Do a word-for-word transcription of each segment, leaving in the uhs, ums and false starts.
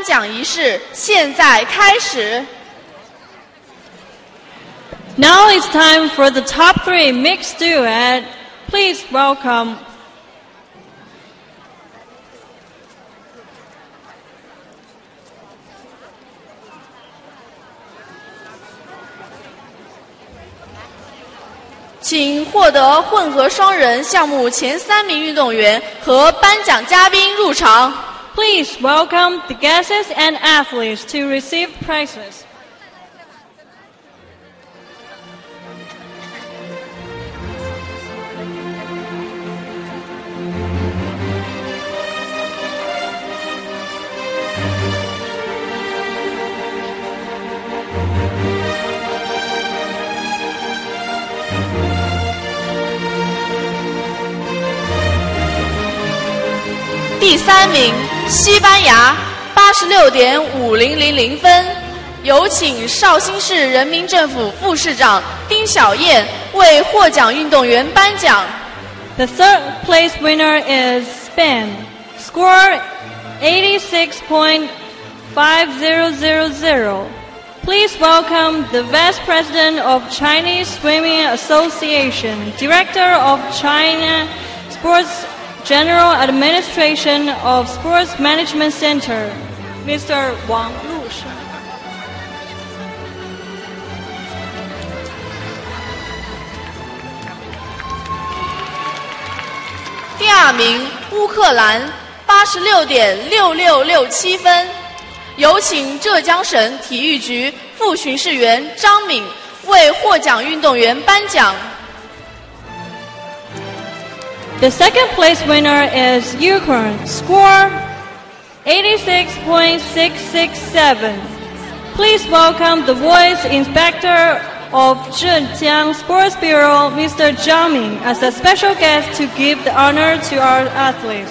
奖仪式现在开始。 Now it's time for the top three mixed duet. Please welcome. 请获得混合双人项目前三名运动员和颁奖嘉宾入场。 Please welcome the guests and athletes to receive prizes. 第三名，西班牙，八十六点五零零零分。有请绍兴市人民政府副市长丁小燕为获奖运动员颁奖。 The third place winner is Spain. Score eighty-six point five zero zero zero. Please welcome the Vice President of Chinese Swimming Association, Director of China Sports General Administration of Sports Management Center, Mister Wang Lusheng. 第二名，乌克兰，八十六点六六六七分。有请浙江省体育局副巡视员张敏为获奖运动员颁奖。 The second place winner is Ukraine. Score eighty-six point six six seven. Please welcome the Voice Inspector of Zhejiang Sports Bureau, Mister Zhang Ming, as a special guest to give the honor to our athletes.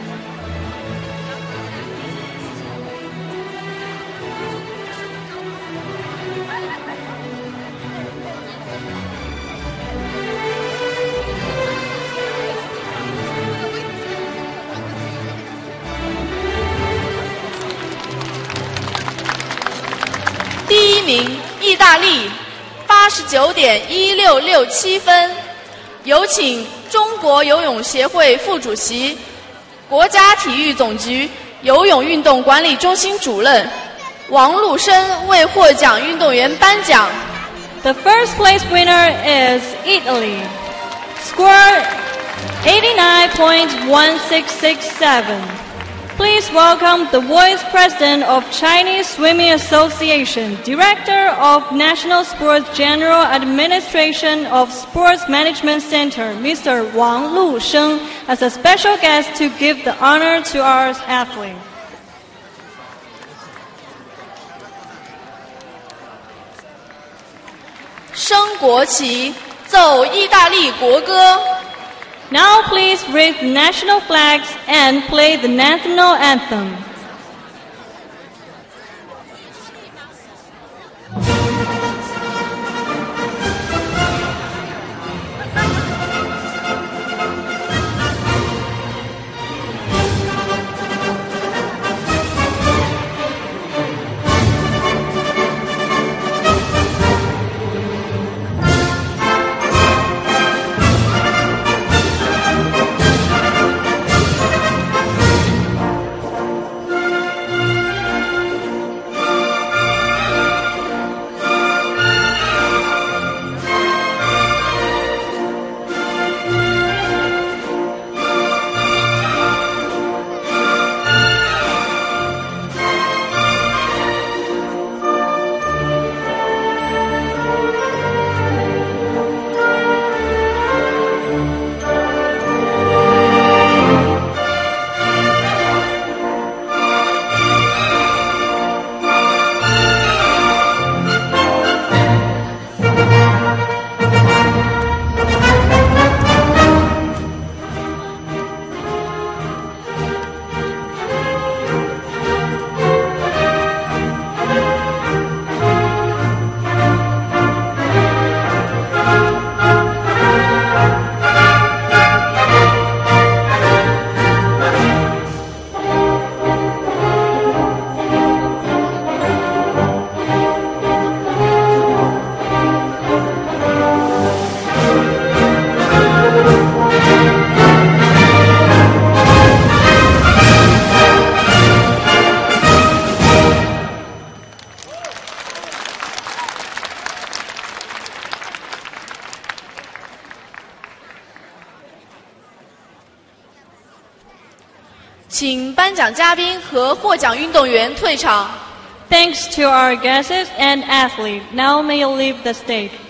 第一名，意大利，八十九点一六六七分。有请中国游泳协会副主席、国家体育总局游泳运动管理中心主任王陆生为获奖运动员颁奖。 The first place winner is Italy. Score eighty-nine point one six six seven. Please welcome the Vice President of Chinese Swimming Association, Director of National Sports General Administration of Sports Management Center, Mister Wang Lusheng, as a special guest to give the honor to our athletes. 升国旗，奏意大利国歌。 Now please raise the national flags and play the national anthem. 请颁奖嘉宾和获奖运动员退场。 Thanks to our guests and athletes. Now may you leave the stage.